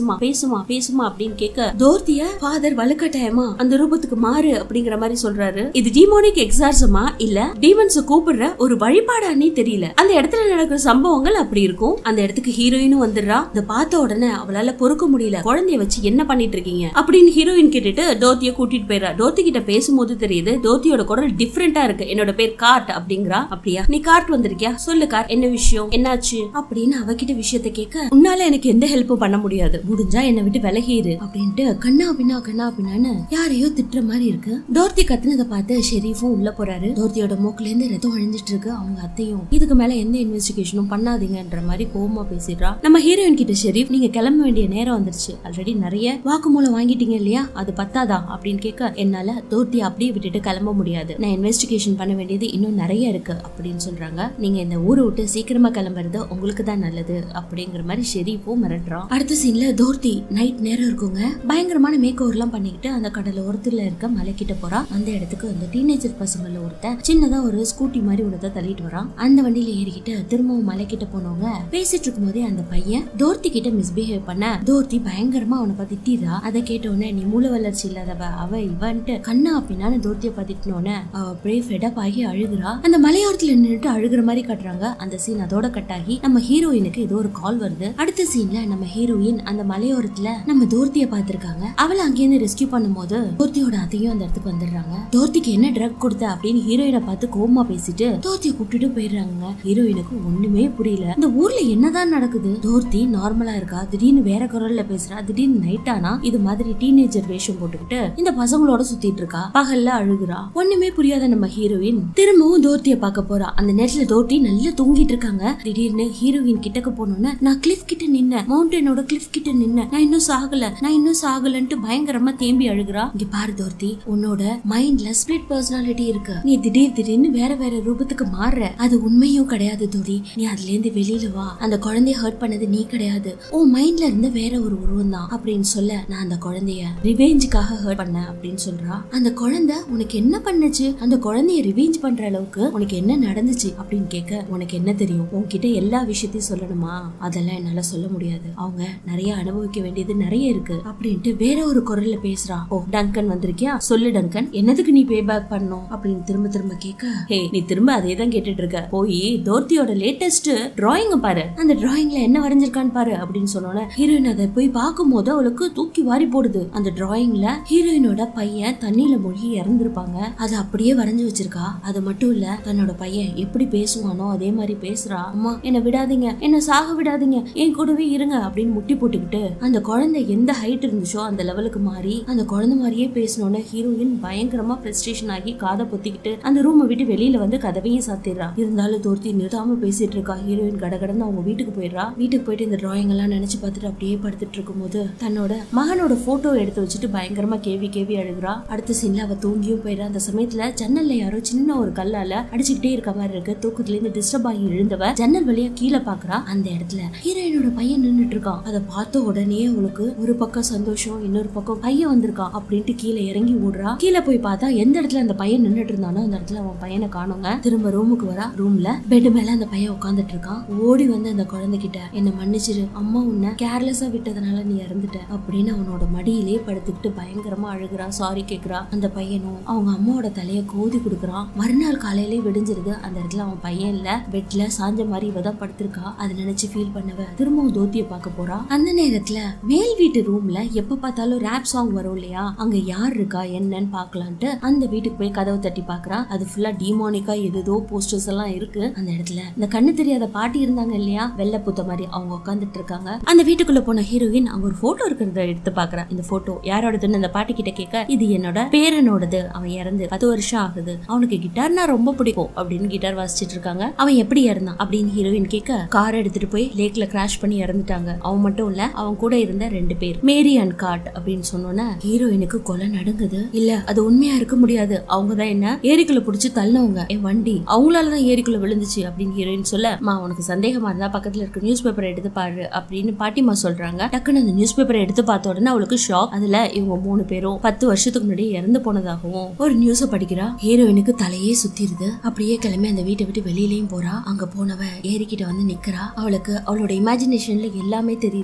பேசுமா பேசுமா பேசுமா அப்படின்னு கேட்க தோர்த்திய ஃபாதர் வலுக்கட்டாயமா அந்த ரூபத்துக்கு மாறு அப்படிங்கிற மாதிரி சொல்றாரு. இது டீமோனிக் எக்ஸார்சமா இல்ல டீமன்ஸ் கூப்பிடுற ஒரு வழிபாடானே தெரியல. அந்த இடத்துல நடக்கிற சம்பவங்கள் அப்படி இருக்கும். அந்த இடத்துக்கு ஹீரோயினும் வந்துடுறா. இத பார்த்த உடனே அவளால பொறுக்க முடியல. குழந்தைய வச்சு என்ன பண்ணிட்டு இருக்கீங்க அப்படின்னு ஹீரோயின் கேட்டுட்டு தோர்த்திய கூட்டிட்டு போயிடா. தோர்த்தி கிட்ட பேசும்போது தெரியுது தோர்த்தியோட குரல் டிஃபரெண்டா இருக்கு. என்னோட பேர் கார்ட் அப்படிங்கிறா. அப்படியா நீ கார்ட் வந்திருக்கியா, சொல்லு கார்ட், என்ன விஷயம், என்னாச்சு அப்படின்னு அவகிட்ட விஷயத்த கேட்க, உன்னால எனக்கு எந்த ஹெல்ப்பும் பண்ண முடியாது, முடிஞ்சா என்னை விட்டு விலகிரு அப்படின்ட்டு கண்ணா பின்னா கண்ணா பின்னான்னு யாரையோ திட்டுற மாதிரி இருக்கு. தோர்த்தி கத்துனதை பார்த்து ஷெரீஃபும் உள்ள போறாரு. தோர்த்தியோட மூக்குல இருந்து ரத்தம் அழிஞ்சிட்டு இருக்கு. அவங்க அத்தையும் இதுக்கு மேல எந்த இன்வெஸ்டிகேஷனும் பண்ணாதீங்கன்ற மாதிரி கோவமா பேசிடுறா. நம்ம ஹீரோயின் கிட்ட ஷெரீஃப் நீங்க கிளம்ப வேண்டிய நேரம் வந்துருச்சு, ஆல்ரெடி நிறைய வாக்குமூலம் வாங்கிட்டீங்க இல்லையா, அது பத்தாதா அப்படின்னு கேட்க, என்னால தோர்த்தி அப்படியே விட்டுட்டு கிளம்ப முடியாது, நான் இன்வெஸ்டிகேஷன் பண்ண வேண்டியது இன்னும் நிறைய இருக்கு அப்படின்னு சொல்றாங்க. நீங்க இந்த ஊரை விட்டு சீக்கிரமா கிளம்புறது உங்களுக்கு தான் நல்லது அப்படிங்கிற மாதிரி ஷெரீஃபும் மிரட்டுறான். அடுத்த சீன்ல தோர்த்தி நைட் நேரம் இருக்குங்க, பயங்கரமான மேக் ஓவர் எல்லாம் பண்ணிக்கிட்டு அந்த கடல ஒருத்தர்ல இருக்க மலை கிட்ட போறா. அந்த இடத்துக்கு அந்த டீனேஜர் பசங்கள்ல ஒருத்தன் சின்னதா ஒரு ஸ்கூட்டி மாதிரி ஒருத்த தள்ளிட்டு வரான். அந்த வண்டியில ஏறிக்கிட்டு திரும்பவும் மலை கிட்ட போனவங்க பேசிட்டு இருக்கும் போதே அந்த பையன் தோர்த்தி கிட்ட மிஸ்பிஹேவ் பண்ண தோர்த்தி பயங்கரமா அவனை பத்தி திட்டிரா. அதை கேட்ட உடனே நீ மூல வளர்ச்சி இல்லாதவ அவ இவன்ட்டு கண்ணா அப்படின்னா தோர்த்திய பாத்திட்டோன்னு அவ அப்படியே ஃபெடப் ஆகி அழுகுறா. அந்த மலையோரத்துல நின்றுட்டு அழுகுற மாதிரி காட்டுறாங்க. அந்த சீன் அதோட கட் ஆகி நம்ம ஹீரோயினுக்கு ஏதோ ஒரு கால் வருது. அடுத்த சீன்ல நம்ம ஹீரோயின் அந்த மலையோரத்துல நம்ம தோர்த்திய பாத்திருக்காங்க. அவளை அங்கேயிருந்து ரெஸ்கியூ பண்ணும் போது தோர்த்தியோட அத்தையும் அந்த இடத்துக்கு வந்துடுறாங்க. தோர்த்திக்கு என்ன ட்ரக் கொடுத்த அப்படின்னு ஹீரோயினை பார்த்து கோவமா பேசிட்டு தோர்த்திய கூப்பிட்டுட்டு போயிடுறாங்க. ஹீரோயினுக்கு ஒண்ணுமே புரியல. இந்த ஊர்ல என்னதான் நடக்குது, தோர்த்தி நார்மலா இருக்கா, திடீர்னு வேற குரல்ல பேசுறா, திடீர்னு நைட் ஆனா இது மாதிரி டீனேஜர் வேஷம் போட்டுக்கிட்டு இந்த பசங்களோட சுத்திட்டு இருக்கா, பகல்ல அழுகுறா. ஒண்ணுமே புரியாத நம்ம ஹீரோயின் திரும்பவும் தோர்த்திய பார்க்க போறா. அந்த நேரத்துல தோர்த்தி நல்லா தூங்கிட்டு இருக்காங்க. திடீர்னு ஹீரோயின் கிட்டக்க போனோன்னு நான் கிளிஃப் கிட்ட நின்ன, மவுண்டனோட கிளிஃப் கிட்ட நின்ன, நான் இன்னும் சாகல நான் இன்னும் சாகலன்ட்டு பயங்கரமா தேம்பி அழுகுறா. இங்க பாரு தோர்த்தி, உன்னோட மைண்ட்ல ஸ்பிளிட் பர்சனாலிட்டி இருக்கு, நீ திடீர் திடீர்னு வேற வேற ரூபத்துக்கு மாறுற, அது உண்மையும் கிடையாது தோரி, நீ அதுல இருந்து வெளியில வா, அந்த குழந்தைய ஹர்ட் பண்ணது நீ கிடையாது, உன் மைண்ட்ல இருந்த வேற ஒரு உருவம் தான் அப்படின்னு சொல்ல, நான் அந்த குழந்தைய ரிவேஞ்சுக்காக ஹர்ட் பண்ண அப்படின்னு சொல்றா. அந்த குழந்தை உனக்கு என்ன பண்ணுச்சு, அந்த குழந்தைய ரிவேஞ்ச் பண்ற அளவுக்கு உனக்கு என்ன நடந்துச்சு அப்படின்னு கேட்க, உனக்கு என்ன தெரியும், உன்கிட்ட எல்லா விஷயத்தையும் சொல்லணுமா, அதெல்லாம் என்னால சொல்ல முடியாது, அவங்க நிறைய அனுபவிக்க வேண்டியது நிறைய இருக்கு அப்படின்ட்டு வேற ஒரு குரல்ல பேசுறா. ஓ டங்கன் வந்திருக்கியா, சொல்லு டங்கன், என்னதுக்கு நீ பே பேக் பண்ணும் அப்படின்னு திரும்ப திரும்ப கேட்க, ஹே நீ திரும்ப அதே தான் கேட்டுட்டு இருக்க, போய் தோர்த்தியோட லேட்டஸ்ட் டிராயிங்க பாரு, அந்த டிராயிங்ல என்ன வரைஞ்சிருக்கான்னு பாரு அப்படின்னு சொன்னோட ஹீரோயின் அதை போய் பார்க்கும் போது அவளுக்கு தூக்கி வாரி போடுது. அந்த டிராயிங்ல ஹீரோயினோட பையன் தண்ணியில மூழ்கி இறந்துருப்பாங்க, அதை அப்படியே வரைஞ்சு வச்சிருக்கா. அது மட்டும் இல்ல, தன்னோட பையன் எப்படி பேசுவானோ அதே மாதிரி பேசுறா. அம்மா என்ன விடாதீங்க, என்ன சாக விடாதீங்க, என் கூடவே இருங்க அப்படின்னு முட்டி போட்டுக்கிட்டு அந்த குழந்தை எந்த ஹைட் இருந்துச்சோ அந்த லெவலுக்கு மாறி அந்த குழந்தை மாதிரியே பேசணும்னு ஹீரோயின் பயங்கரமா பிரஸ்டேஷன் ஆகி காதை பொத்திக்கிட்டு அந்த ரூமை விட்டு வெளியில வந்து கதவையும் சாத்திடுறா. இருந்தாலும் தோர்த்தி நிறுத்தாம பேசிட்டு இருக்கா. ஹீரோயின் கடகடன்னு அவங்க வீட்டுக்கு போயிடுறா. வீட்டுக்கு போயிட்டு இந்த டிராயிங் எல்லாம் நினைச்சு பார்த்துட்டு அப்படியே படுத்துட்டு இருக்கும் போது தன்னோட மகனோட போட்டோ எடுத்து வச்சுட்டு பயங்கரமா கேவி கேவி அழுகுறா. அடுத்த சீன்ல அவ தூங்கியும் போயிடா. அந்த சமயத்துல ஜன்னல்ல யாரோ சின்ன ஒரு கல்லால அடிச்சுக்கிட்டே இருக்க மாதிரி இருக்கு. தூக்கத்துல இருந்து டிஸ்டர்ப் ஆகி எழுந்தவ ஜன்னல் வழியா கீழே பாக்குறா. அந்த இடத்துல ஹீரோயினோட பையன் நின்னுட்டு இருக்கான். அதை பார்த்த உடனே அவளுக்கு ஒரு பக்கம் சந்தோஷம், இன்னொரு பக்கம் பையன் வந்திருக்கான் அப்படின்ட்டு கீழே இறங்கி ஓடுறா. கீழே போய் பார்த்தா எந்த இடத்துல அந்த பையன் நின்னுட்டு இருந்தானோ அந்த இடத்துல அவன் பையனை காணுங்க. திரும்ப ரூமுக்கு வரா. ரூம்ல பெட் மேல அந்த பையன் உட்காந்துட்டு இருக்கான். ஓடி வந்து அந்த குழந்தை கிட்ட, என்ன மன்னிச்சிரு, அம்மா உன்னை கேர்லெஸ்ஸா விட்டதுனால நீ இறந்துட்ட அப்படின்னு அவனோட மடியிலே படுத்துக்கிட்டு பயங்கரமா அழுகுறா, சாரி கேக்குறா. அந்த பையனும் அவங்க அம்மாவோட தலைய கோதி குடுக்குறான். மறுநாள் காலையிலே விடிஞ்சிருது. அந்த இடத்துல அவன் பையன் இல்ல, பெட்ல சாஞ்ச மாதிரி இவதான் படுத்திருக்கா. அதை நினைச்சு ஃபீல் பண்ணவ திரும்பவும் தோத்திய பார்க்க போறா. அந்த நேரத்துல மேல் வீட்டு ரூம்ல எப்ப பார்த்தாலும் ரேப் சாங் வரும் இல்லையா, அங்க யார் இருக்கா என்னன்னு பாக்கலான்ட்டு அந்த வீட்டுக்கு போய் கதவை தட்டி பாக்குறா. அது ஃபுல்லா டீமானிக்கா ஏதோ போஸ்டர்ஸ் எல்லாம் இருக்கு. அந்த இடத்துல இந்த கண்ணு தெரியாத பாட்டி இருந்தாங்க இல்லையா, வெள்ளை புத்த மாதிரி, அவங்க உட்காந்துட்டு இருக்காங்க. அந்த வீட்டுக்குள்ள போன ஹீரோயின் அங்க ஒரு போட்டோ இருக்கிறத எடுத்து பாக்குறா. இந்த போட்டோ யாரோடதுன்னு அந்த பாட்டி கிட்ட கேட்க, இது என்னோட பேரனோடது, அவன் இறந்து பத்து வருஷம் ஆகுது, அவனுக்கு கிட்டார்னா ரொம்ப பிடிக்கும் அப்படின்னு கிட்டார் வாசிச்சிட்டு இருக்காங்க. அவன் எப்படி இறந்தான் அப்படின்னு ஹீரோயின் கேட்க, கார் எடுத்துட்டு போய் லேக்ல கிராஷ் பண்ணி இறந்துட்டாங்க. அவன் மட்டும் இல்ல, அவன் கூட இருந்த ரெண்டு பேர், மேரி அண்ட் கார்ட் அப்படின்னு சொன்னோன்னா ஹீரோயினுக்கு கொலை நடுங்குது. இல்ல அது உண்மையா இருக்க முடியாது, அவங்கதான் என்ன ஏரிக்குள்ள புடிச்சு தள்ளினவங்க, என் வண்டி அவங்களாலதான் ஏரிக்குள்ள விழுந்துச்சு அப்படின்னு ஹீரோயின் சொல்ல, மா உனக்கு சந்தேகமா இருந்தா பக்கத்துல இருக்க நியூஸ் பேப்பரை எடுத்து பாரு அப்படின்னு பாட்டிமா சொல்றாங்க. டக்குன்னு அந்த நியூஸ் பேப்பரை எடுத்து பார்த்த உடனே அவளுக்கு ஷாக். அதுல இவங்க மூணு பேரும் பத்து வருஷத்துக்கு முன்னாடி இறந்து போனதாகவும் ஒரு நியூஸ படிக்கிறா. ஹீரோயினுக்கு தலையே சுத்திருது. அப்படியே கிளம்பி அந்த வீட்டை விட்டு வெளியிலயும் போறா. அங்க போனவ ஏரிக்கிட்ட வந்து நிக்கிறா. அவளுக்கு அவளோட இமேஜினேஷன்ல எல்லாமே தெரியுது. அவ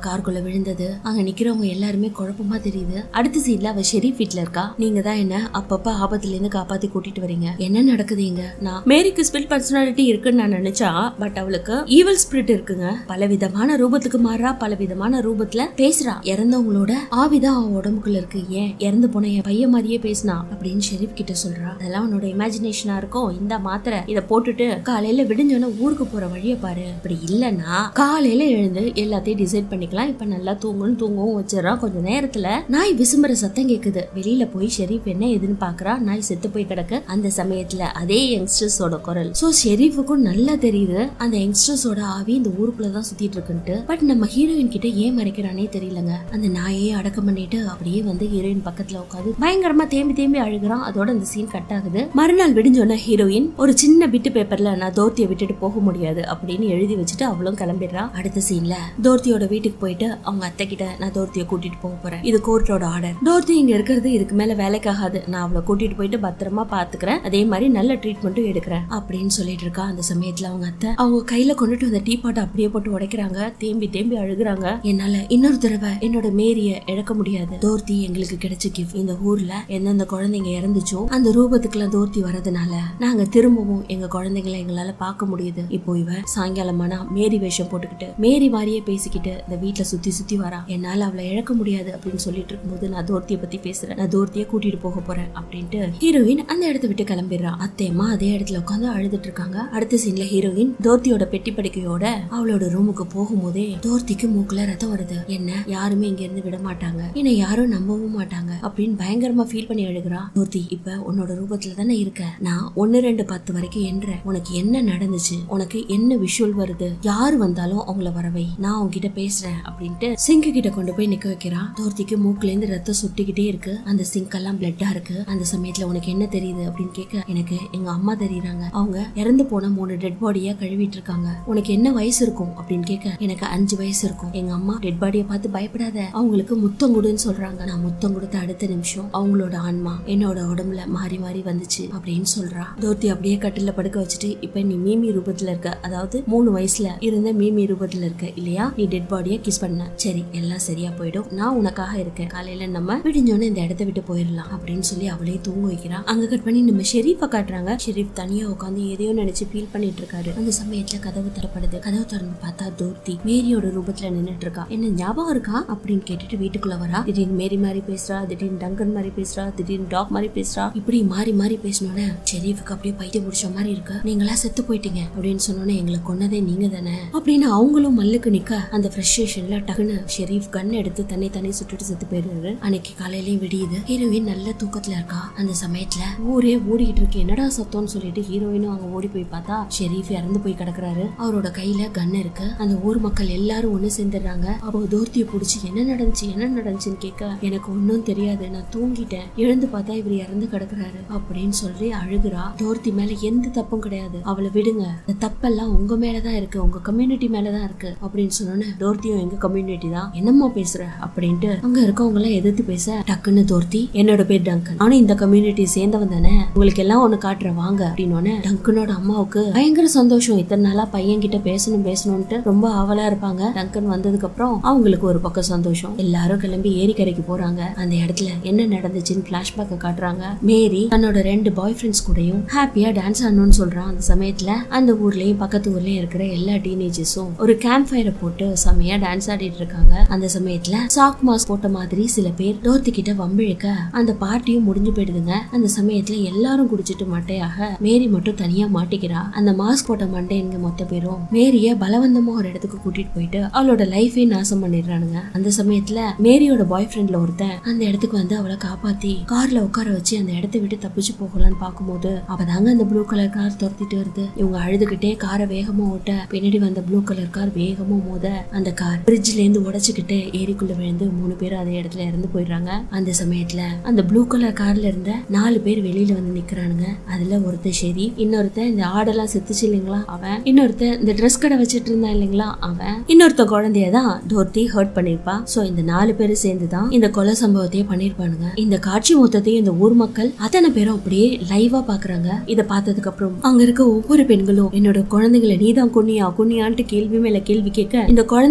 கார்குள்ள விழுந்தது. அங்க நிக்கிறவங்க எல்லாருமே குழப்பமா தெரியுது. அடுத்த சீன்ல அவ ஷெரீப் வீட்ல இருக்கா. நீங்க தான் என்ன அப்பப்ப ஆபத்துல இருந்து காப்பாத்தி கூட்டிட்டு வரீங்க, என்ன நடக்குதுங்க? நான் மேரிக்கு ஸ்பிரிட் பர்சனாலிட்டி இருக்குன்னு நான் நினைச்சா, பட் அவளுக்கு ஈவில் ஸ்பிரிட் இருக்குங்க. பல விதமான ரூபத்துக்கு மாறா, பல விதமான ரூபத்துல பேசுறா. இறந்தவங்களோட ஆவிதான் அவன் உடம்புக்குள்ள இருக்கு. ஏன் இறந்து போன என் பையன் மாதிரியே பேசினா அப்படின்னு ஷெரீப் கிட்ட சொல்றா. அதெல்லாம் உன்னோட இமேஜினேஷனா இருக்கும். இந்த மாத்திரை இத போட்டுட்டு காலையில விடிஞ்சோன்னா ஊருக்கு போற வழிய பாரு. அப்படி இல்லன்னா காலையில எழுந்து எல்லாத்தையும் டிசைட் பண்ணிக்கலாம். இப்ப நல்லா தூங்கணும், தூங்கவும் வச்சிடறான். கொஞ்ச நேரத்துல நாய் விசும்புற சத்தம் கேக்குது. வெளியில போய் ஷெரீப் என்ன எதுன்னு பாக்குறா. நாய் செத்து போய் கிடக்கு. அந்த சமயத்துல அதே யங்ஸ்டர்ஸோட குரல். சோ ஷெரீஃபுக்கும் நல்லா தெரியுது அந்த யங்ஸ்டர்ஸோட ஆவி இந்த ஊருக்குள்ளதான் சுத்திட்டு இருக்குன்ட்டு. பட் நம்ம ஹீரோயின் கிட்ட ஏன் மறைக்கிறானே தெரியலங்க. அந்த நாயே அடக்கம் பண்ணிட்டு அப்படியே வந்து ஹீரோயின் பக்கத்துல உட்காந்து பயங்கரமா தேம்பி தேம்பி அழுகுறான். அதோட அந்த சீன் கட் ஆகுது. மறுநாள் விடிஞ்சோன்னா ஹீரோயின் ஒரு சின்ன பிட்டு பேப்பர்ல நான் தோர்த்தியை விட்டுட்டு போக முடியாது அப்படின்னு எழுதி வச்சுட்டு அவளும் கிளம்பிடுறா. அடுத்த சீன்ல தோர்த்தியோட வீட்டுக்கு போயிட்டு அவங்க அத்தை கிட்ட நான் தோர்த்தியை கூட்டிட்டு போக போறேன், இது கோர்ட்டோட ஆர்டர், தோர்த்தி இங்க இருக்கிறது இதுக்கு மேல வேலைக்காகாது, நான் அவளை கூட்டிட்டு போயிட்டு பத்திரமா பாத்துக்கிறேன், அதே மாதிரி நல்ல ட்ரீட்மெண்ட்டும் எடுக்கிறேன் அப்படின்னு சொல்லிட்டு இருக்கா. அந்த சமயத்துல அவங்க அத்தை அவங்க கையில கொண்டுட்டு வந்த டீ பாட்டை அப்படியே போட்டு உடைக்கிறாங்க. தேம்பி தேம்பி அழுகுறாங்க. என்னால இன்னொரு தடவை என்னோட மேரிய இழக்க முடியாது. தோர்த்தி எங்களுக்கு கிடைச்ச கிஃப்ட். இந்த ஊர்ல எந்தெந்த குழந்தைங்க இறந்துச்சோ அந்த ரூபத்துக்குலாம் தோர்த்தி வரதுனால நாங்க திரும்பவும் எங்க குழந்தைங்களை எங்களால பார்க்க முடியுது. இப்போ இவ சாயங்காலமானா மேரி வேஷம் போட்டுக்கிட்டு மேரி மாதிரியே பேசிக்கிட்டு இந்த வீட்டுல சுத்தி சுத்தி வரா. என்னால அவளை இழக்க முடியாது அப்படின்னு சொல்லிட்டு இருக்கும்போது நான் தோர்த்திய பத்தி பேசுறேன், நான் தோர்த்திய கூட்டிட்டு போக போறேன் அப்படின்ட்டு ஹீரோயின் அந்த இடத்த விட்டு கிளம்பிடுறா. அத்தையம்மா அதே இடத்துல உட்காந்து அழுதுட்டு இருக்காங்க. அடுத்த சீன்ல ஹீரோயின் தோர்த்தியோட பெட்டி படுக்கையோட அவளோட ரூமுக்கு போகும்போதே தோர்த்திக்கு மூக்குல ரத்தம் வருது. என்ன யாருமே இங்க இருந்து விட மாட்டாங்க, என்ன யாரும் நம்பவும் மாட்டாங்க அப்படின்னு பயங்கரமா ஃபீல் பண்ணி அழுகுறா. தோர்த்தி இப்ப உன்னோட ரூபத்துல தானே இருக்க, நான் ஒன்னு ரெண்டு பத்து வரைக்கும் என்ற உனக்கு என்ன நடந்துச்சு, உனக்கு என்ன விஷுவல் வருது, யாரு வந்தாலும் அவங்கள வரவை, நான் உன்கிட்ட பேசுறேன் அப்படின்ட்டு சிங்க் கிட்ட கொண்டு போய் நிக்க வைக்கிறா. தோர்த்திக்கு மூக்குல இருந்து ரத்தம் சுட்டிக்கிட்டே இருக்கு. அந்த சிங்க் எல்லாம் பிளட்டா இருக்கு. அந்த சமயத்துல உனக்கு என்ன தெரியுது அப்படின்னு கேட்க, எனக்கு எங்க அம்மா தெரியுறாங்க, அவங்க இறந்து போன மூணு டெட் பாடியா கழுவிட்டு இருக்காங்க. உனக்கு என்ன வயசு இருக்கும் அப்படின்னு கேட்க, எனக்கு அஞ்சு வயசு இருக்கும். எங்க அம்மா டெட் பாடியை பார்த்து பயப்படாத, அவங்களுக்கு முத்தம் கொடுன்னு சொல்றாங்க. நான் முத்தம் கொடுத்த அடுத்த நிமிஷம் அவங்களோட ஆன்மா என்னோட உடம்புல மாறி மாறி வந்துச்சு அப்படின்னு சொல்றா. தோர்த்தி அப்படியே கட்டில படுக்க வச்சுட்டு, இப்ப நீ மீமி ரூபத்துல இருக்க, அதாவது மூணு வயசுல இருந்த மீமி ரூபத்துல இருக்க இல்லையா, நீ டெட் பாடிய கிஸ் பண்ண, சரி எல்லாம் சரியா போயிடும், நான் உனக்காக இருக்கேன், காலையில நம்ம விடிஞ்சோன்னு இந்த இடத்த விட்டு போயிடலாம் அப்படின்னு சொல்லி அவளே தூங்க வைக்கிறா. அங்க கட் பண்ணி நம்ம ஷெரீஃபை காட்டுறாங்க. ஷெரீஃப் தனியா உட்காந்து எதையோ நினைச்சு ஃபீல் பண்ணிட்டு இருக்காரு. அந்த சமயத்துல கதவு திறப்படுது. கதவு திறந்து பார்த்தா தோர்த்தி மேரியோட ரூபத்துல நின்னுட்டு இருக்கா. என்ன ஞாபகம் இருக்கா அப்படின்னு கேட்டுட்டு வீட்டுக்குள்ள வரா. திடீர்னு மேரி மாதிரி பேசுறா, திடீர்னு டங்கன் மாதிரி பேசுறா, திடீர்னு டாக் மாதிரி பேசுறா. இப்படி மாறி மாறி பேசினோட ஷெரீஃபுக்கு அப்படியே பைத்தியம் முடிச்ச மாதிரி இருக்கு. நீங்களா செத்து போயிட்டீங்க அப்படின்னு சொன்னோன்னே எங்களை கொன்னதே நீங்க தானே அப்படின்னு அவங்களும் மல்லுக்கு நிக்க, அந்த ஃப்ரஸ்ட்ரேஷன்ல டக்குன்னு ஷெரீஃப் கன் எடுத்து தன்னை தனி சுட்டுட்டு செத்து போயிடுறாரு. அன்னைக்கு காலையிலயும் விடியுது. ஹீரோயின் நல்ல தூக்கத்துல இருக்கா. அந்த சமயத்துல ஊரே ஓடிக்கிட்டு இருக்கு. என்னடா சத்தம்னு சொல்லிட்டு ஹீரோயினும் அங்க ஓடி போய் பார்த்தா ஷெரீஃப் இறந்து போய் கிடக்குறாரு. அவரோட கையில கன் இருக்கு. அந்த ஊர் மக்கள் எல்லாரும் ஒண்ணு சேர்ந்துடுறாங்க. அப்போ தோர்த்தியை பிடிச்சி என்ன நடந்துச்சு என்ன நடந்துச்சுன்னு கேட்க, எனக்கு ஒன்னும் தெரியாது, நான் தூங்கிட்டேன், எழுந்து பார்த்தா இவர் இறந்து கிடக்குறாரு அப்படின்னு சொல்லி அழுகுறா. தோர்த்தி மேல எந்த தப்பும் கிடையாது, அவளை விடுங்க, இந்த தப்பெல்லாம் உங்க மேலதான் இருக்கு, உங்க கம்யூனிட்டி மேலதான் இருக்கு அப்படின்னு சொன்னோன்னு, தோர்த்தியும் எங்க கம்யூனிட்டி தான், என்னம்மா பேசுற அப்படின்ட்டு அங்க இருக்கவங்க எல்லாம் எதிர்த்து பேச, டக்குன்னு தோர்த்தி என்னோட பேர் டங்கன், நானும் இந்த கம்யூனிட்டி சேர்ந்தவன் தானே, உங்களுக்கு எல்லாம் ஒண்ணு காட்டுற வாங்க அப்படின்னு. டங்கனோட அம்மாவுக்கு பயங்கர சந்தோஷம். இத்தனை நாளா பையன் கிட்ட பேசணும் பேசணும்ட்டு ரொம்ப ஆவலா இருப்பாங்க. டங்கன் வந்ததுக்கு அப்புறம் அவங்களுக்கு ஒரு பக்கம் சந்தோஷம். எல்லாரும் கிளம்பி ஏரிக்கரைக்கு போறாங்க. அந்த இடத்துல என்ன நடந்துச்சுன்னு பிளாஷ்பேக்க காட்டுறாங்க. மேரி தன்னோட ரெண்டு பாய் ஃப்ரெண்ட்ஸ் கூடயும் ஹாப்பியா டான்ஸ் ஆடணும்னு சொல்றான். அந்த சமயத்துல அந்த ஊர்லயும் பக்கத்து ஊர்லயும் இருக்கிற எல்லா டீனேஜர்ஸும் ஒரு கேம்ப் ஃபயரை போட்டு செமையா டான்ஸ் ஆடிட்டு இருக்காங்க. அந்த சமயத்துல சாக் மாஸ்க் போட்ட மாதிரி சில பேர் தோர்த்தி கிட்ட வம்பிழுக்க அந்த பார்ட்டியும் முடிஞ்சு போயிடுதுங்க. அந்த சமயத்துல எல்லாரும் குடிச்சிட்டு மட்டையாக மேரி மட்டும் தனியா மாட்டிக்கிறா. அந்த மாஸ்க் போட்ட மண்டைங்க மொத்த பேரும் மேரிய பலவந்தமா ஒரு இடத்துக்கு கூட்டிட்டு போயிட்டு அவளோட லைஃபே நாசம் பண்ணிடுறானுங்க. அந்த சமயத்துல மேரியோட பாய் ஃப்ரெண்ட்ல ஒருத்தன் அந்த இடத்துக்கு வந்து அவளை காப்பாத்தி கார்ல உட்கார வச்சு அந்த இடத்த விட்டு தப்பிச்சு போகலான்னு பாக்கும்போது அப்பதாங்க அந்த ப்ளூ கலர் கார் துரத்திட்டு வருது. இவங்க அழுதுகிட்டே காரை வேகமா ஓட்ட பின்னாடி வந்த ப்ளூ கலர் கார் வேகமா மோத அந்த கார் பிரிட்ஜ்ல இருந்து உடைச்சுக்கிட்டு ஏரிக்குள்ள விழுந்து மூணு பேர் அதே இடத்துல இறந்து போயிடுறாங்க. அந்த சமயத்துல அந்த ப்ளூ கலர் கார்ல இருந்த நாலு பேர் வெளியில வந்து நிக்கிறானுங்க. அதுல ஒருத்தன் சரி, இன்னொருத்தன் இந்த ஆடெல்லாம் செத்துச்சு இல்லைங்களா அவன், இன்னொருத்தன் இந்த ட்ரெஸ் கடை வச்சிட்டு இருந்தான் இல்லைங்களா அவன், இன்னொருத்த குழந்தையதான் தோர்த்தி ஹர்ட் பண்ணிருப்பா. சோ இந்த நாலு பேரும் சேர்ந்துதான் இந்த கொலை சம்பவத்தையே பண்ணிருப்பானுங்க. இந்த காட்சி மொத்தத்தையும் இந்த ஊர் மக்கள் அத்தனை பேரும் அப்படியே லைவா பாக்குறாங்க. இத பார்த்ததுக்கு அப்புறம் அங்க இருக்க ஒவ்வொரு பெண்களும் என்னோட குழந்தைகளை நீதான் கொன்னியா கொன்னியான்ட்டு கேள்வி மேல கேள்வி கேட்க, இந்த குழந்தைய ஹர்ட்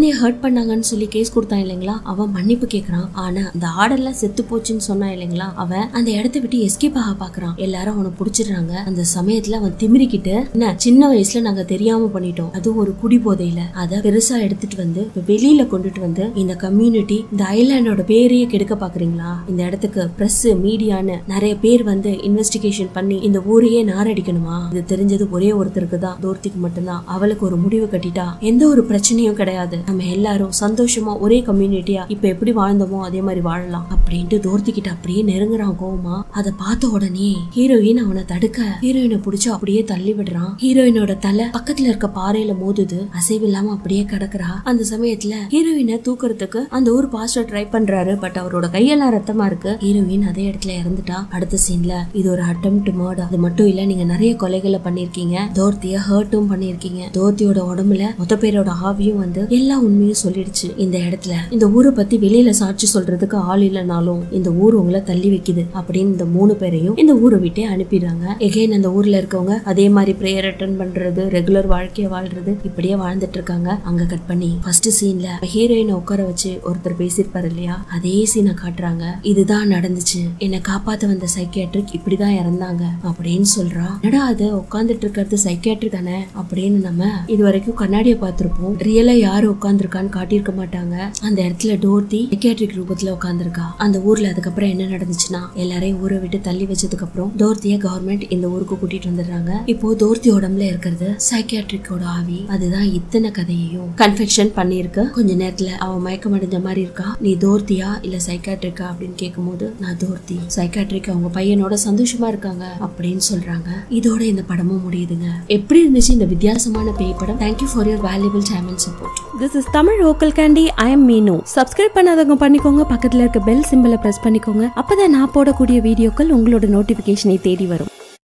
பண்ணாங்கன்னு சொல்லி கேஸ் கொடுத்தான் இல்லைங்களா, அவன் மன்னிப்பு கேக்குறான். ஆனா அந்த ஆடெல்லாம் செத்து போச்சுன்னு சொன்னான் இல்லைங்களா, அவன் அந்த இடத்த விட்டு எஸ்கேப் ஆக பாக்குறான். எல்லாரும் அவனை புடிச்சிடுறாங்க. அந்த சமயத்துல அவன் திமிரிக்கிட்டு, என்ன சின்ன வயசுல நாங்க தெரியாம பண்ணிட்டோம், அதுவும் ஒரு குடி போதையில, அத பெருசா எடுத்துட்டு வந்து வெளியில கொண்டுட்டு வந்து இந்த கம்யூனிட்டி இந்த ஐலாண்டோட பேரையே கெடுக்க பாக்குறீங்களா, இந்த இடத்துக்கு பிரஸ் மீடியான்னு நிறைய பேர் வந்து இன்வெஸ்டிகேஷன் பண்ணி இந்த ஊரையே நாரடிக்கணுமா, இது தெரிஞ்சது ஒரே ஒருத்தருக்கு தான், தோர்த்திக்கு மட்டும்தான். அவளுக்கு ஒரு முடிவு கட்டிட்டா எந்த ஒரு பிரச்சனையும் கிடையாது, நம்ம எல்லாரும் சந்தோஷமா ஒரே கம்யூனிட்டியா இப்ப எப்படி வாழ்ந்தோமோ அதே மாதிரி வாழலாம் அப்படின்ட்டு தோர்த்தி கிட்ட அப்படியே நெருங்குறான் கோவமா. அதை பார்த்த உடனே ஹீரோயின் அவனை தடுக்க ஹீரோயினை புடிச்சு அப்படியே தள்ளி விடுறான். ஹீரோயினோட தலை பக்கத்துல இருக்க பாறையில மோதுது, அசைவில்லாம அப்படியே கிடக்குறா. அந்த சமயத்துல ஹீரோயினை தூக்குறதுக்கு அந்த ஊர் பாஸ்டர் ட்ரை பண்றாரு. பட் அவரோட கையெல்லாம் ரத்தமா இருக்கு. ஹீரோயின் அதே இடத்துல இறந்துட்டா. அடுத்த சீன்ல இது ஒரு அட்டெம்ப்ட் மர்டர். அது மட்டும் இல்ல, நீங்க நிறைய கொலைகளை பண்ணிருக்கீங்க, தோர்த்திய ஹர்ட்டும் பண்ணிருக்கீங்க, தோர்த்தியோட உடம்புல மொத்த பேரோட ஆவியும் வந்து எல்லா உண்மையும் சொல்லிடுச்சு. இந்த இடத்துல இந்த ஊரை பத்தி வெளியில சாட்சி சொல்றதுக்கு ஆள் இல்லைனாலும் இந்த ஊர் உங்களை தள்ளி வைக்குது அப்படின்னு இந்த மூணு பேரையும் இந்த ஊரை விட்டே அனுப்பிடுறாங்க. எகைன் அந்த ஊர்ல இருக்கவங்க அதே மாதிரி பிரேயர் அட்டெண்ட் பண்றது, ரெகுலர் வாழ்க்கைய வாழ்றது, இப்படியே வாழ்ந்துட்டு இருக்காங்க. அங்க கட் பண்ணி ஃபர்ஸ்ட் சீன்ல ஹீரோயினை உட்கார வச்சு ஒருத்தர் பேசிருப்பாரு இல்லையா, அதே சீனை காட்டுறாங்க. இதுதான் நடந்துச்சு, என்னை காப்பாத்த வந்த சைக்கியாட்ரிக் இப்படிதான் இறந்தாங்க அப்படின்னு சொல்றா. என்னடா அது உட்கார்ந்துட்டு இருக்கிறது சைக்கியாட்ரிக் தானே அப்படின்னு நம்ம இது வரைக்கும் கண்ணாடிய பாத்திருப்போம், ரியலா யாரு உட்கார்ந்துருக்கான்னு காட்டியிருக்க மாட்டாங்க. அந்த இடத்துல டோர்த்தி சைக்கியாட்ரிக் ரூபத்துல உட்கார்ந்துருக்கா. அந்த ஊர்ல அதுக்கப்புறம் என்ன நடந்துச்சுன்னா, எல்லாரையும் ஊரை விட்டு தள்ளி வச்சதுக்கு அப்புறம் டோர்த்திய கவர்மெண்ட் இந்த ஊருக்கு கூட்டிட்டு வந்துடுறாங்க. இப்போ டோர்த்தி உடம்புல இருக்கிறது சைக்கியாட்ரிக்கோட ஆவி. அதுதான் இத்தனை கதையையும் கன்ஃபெக்ஷன் பண்ணிருக்கு. கொஞ்ச நேரத்துல அவன் மயக்கம் அடைஞ்ச மாதிரி இருக்கா. நீ டோர்த்தியா இல்ல சைக்கியாட்ரிக்கா அப்படின்னு கேட்கும் போது, நான் டோர்த்தி, சைக்கியாட்ரிக் அவங்க பையனோட சந்தோஷமா இருக்காங்க அப்படின்னு சொல்றாங்க. இதோட இந்த படமும் முடியுதுங்க. எப்படி இருந்துச்சு இந்த வித்தியாசமான பேய் படம்? Thank you for your valuable time and support. This is Tamil Local Candy. I am Meenu. Subscribe பண்ணாதவங்க பண்ணிக்கோங்க, பக்கத்துல இருக்க பெல் சிம்பலை பிரஸ் பண்ணிக்கோங்க. அப்பதான் நான் போடக்கூடிய வீடியோக்கள் உங்களோட நோட்டிபிகேஷனை தேடி வரும்.